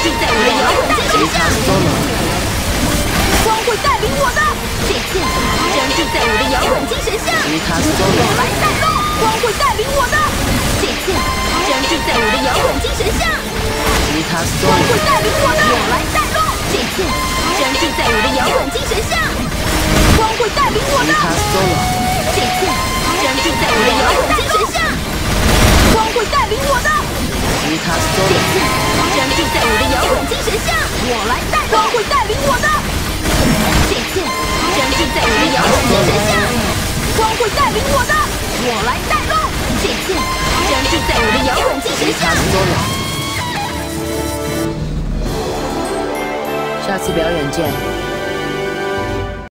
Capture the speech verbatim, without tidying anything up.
注在我的摇滚精神上。光会带领我的，这次专注在我的摇滚精神上。我来带路，光会带领我的，这次专注在我的摇滚精神上。光会带领我的，我来带路，这次专注在我的摇滚精神上。光会带领我的，这次专注在我的摇滚精神上。光会带领我的，这次专注在我的摇滚精神上。我来带路，光会带领我的，这次专注在我的摇滚精神上。光会带领我的，我来带路，这次专注在我的摇滚精神上。 下次表演见。